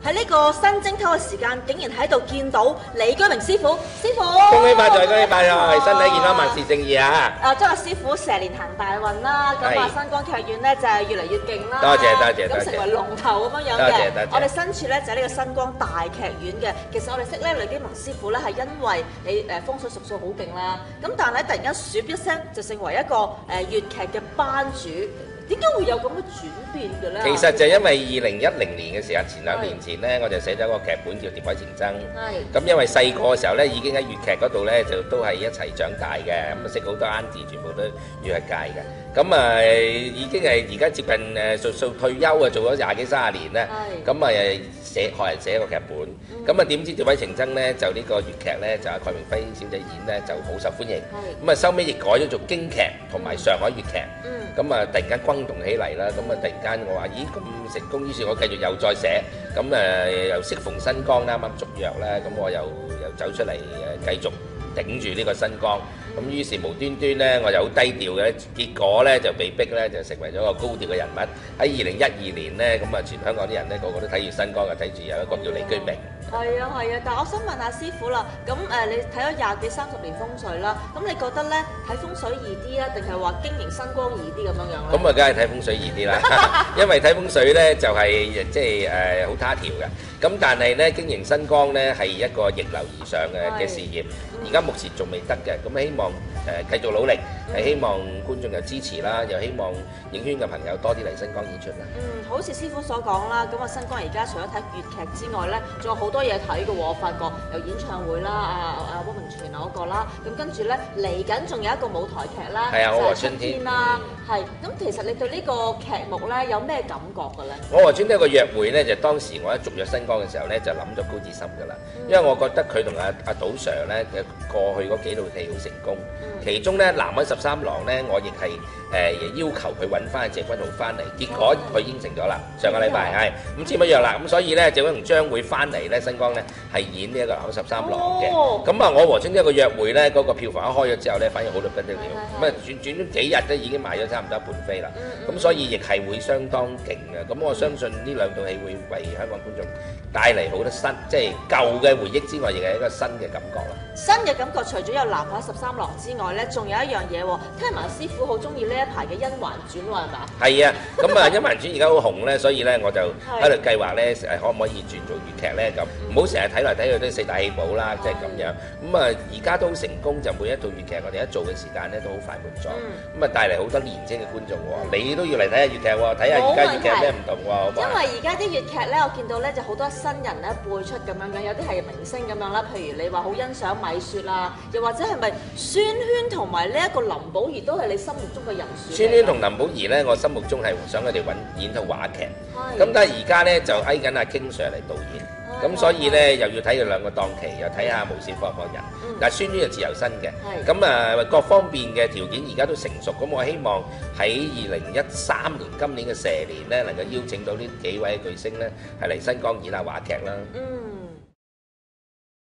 喺呢個新正頭嘅時間，竟然喺度見到李居明師傅，師傅恭喜發財，恭喜發財，身體健康，萬事勝意啊！ 祝阿師傅蛇年行大運啦！咁啊，新光劇院咧就係越嚟越勁啦！ 多謝多謝， 咁成為龍頭咁樣樣嘅。 我哋身處咧就係呢個新光大劇院嘅。其實我哋識咧李居明師傅咧係因為你風水術數好勁啦。咁但係咧突然間唰一聲就成為一個粵劇嘅班主。點解會有咁嘅轉變嘅咧？ 其實就因為2010年嘅時候，前2年前咧，我就寫咗個劇本叫《蝶海情僧》。咁因為細個嘅時候咧，已經喺粵劇嗰度咧，就都係一齊長大嘅，咁識好多 auntie，全部都粵劇界嘅。咁啊，已經係而家接近數退休啊，做咗20幾30年咧。咁啊，學人寫個劇本。咁啊，點知《蝶海情僧》咧就呢個粵劇咧就阿蓋明輝小姐演咧就好受歡迎。咁啊，收尾亦改咗做京劇同埋上海粵劇。咁啊，突然間轟動起嚟啦！咁啊，突然間我話：咦，咁成功！於是，我繼續又再寫。咁又適逢新光啱啱續約咧，咁我又走出嚟繼續頂住呢個新光。咁於是無端端咧，我又好低調嘅，結果咧就被逼咧就成為咗個高調嘅人物。喺2012年咧，咁啊全香港啲人咧個個都睇住新光，就睇住有一個叫李居明。 係啊，但係我想問下師傅啦，咁你睇咗20幾30年風水啦，咁你覺得咧睇風水易啲啊，定係話經營新光易啲咁樣樣咧？ 咁啊，梗係睇風水易啲啦，因為睇風水咧就係即係好他條嘅。咁但係咧經營新光咧係一個逆流而上嘅事業，而家目前仲未得嘅。咁希望繼續努力，係希望觀眾又支持啦，又希望影圈嘅朋友多啲嚟新光演出啦。 好似師傅所講啦，咁啊新光而家除咗睇粵劇之外咧，仲有好多嘢睇嘅喎，我發覺有演唱會啦，汪明荃嗰個啦，咁跟住咧嚟緊仲有一個舞台劇啦， 係啊，我和春天啦，係。咁其實你對呢個劇目咧有咩感覺嘅咧？ 我和春天一個約會咧，就當時我一續約新光嘅時候咧，就諗咗高志森㗎啦，因為我覺得佢同阿杜 Sir 咧嘅過去嗰幾套戲好成功，其中咧《南海13郎》咧，我亦係要求佢揾翻謝君豪翻嚟，結果佢應承咗啦，上個禮拜係咁簽咗約啦，咁所以咧謝君豪將會翻嚟咧新光咧係演呢一個《南海13郎》嘅，咁啊我和春天一個約會咧嗰個票房一開咗之後咧，反而好到不得了，咁啊轉咗幾日都已經賣咗差唔多一半飛啦，咁所以亦係會相當勁嘅，咁我相信呢兩套戲會為香港觀眾帶嚟好多新，即係舊嘅回憶之外，亦係一個新嘅感覺啦。 新嘅感覺，除咗有《南海13郎》之外咧，仲有一樣嘢喎，聽聞師傅好中意呢一排嘅《甄嬛傳》喎，係咪啊？係啊，咁啊《甄嬛傳》而家好紅咧，所以咧我就喺度計劃咧可唔可以轉做粵劇咧咁，唔好成日睇嚟睇去都四大戲寶啦，即係咁樣。咁啊而家都成功，就每一套粵劇我哋一做嘅時間咧都好快滿咗，咁啊帶嚟好多年輕嘅觀眾喎。你都要嚟睇下粵劇喎，睇下而家粵劇有咩唔同喎。 因為而家啲粵劇咧，我見到咧就好多新人咧輩出咁樣嘅，有啲係明星咁樣啦。譬如你話好欣賞米雪啊，又或者係咪孫軒同埋呢一個林保怡都係你心目中嘅人選？ 孫軒同林保怡咧，我心目中係想佢哋演套話劇，咁但係而家咧就嗌緊阿 King Sir 嚟導演，咁所以咧又要睇佢兩個檔期，又睇下無線放唔放人。但係孫軒就自由身嘅，咁啊各方面嘅條件而家都成熟，咁我希望喺2013年今年嘅蛇年咧，能夠邀請到呢幾位巨星咧係嚟新光演下話劇啦。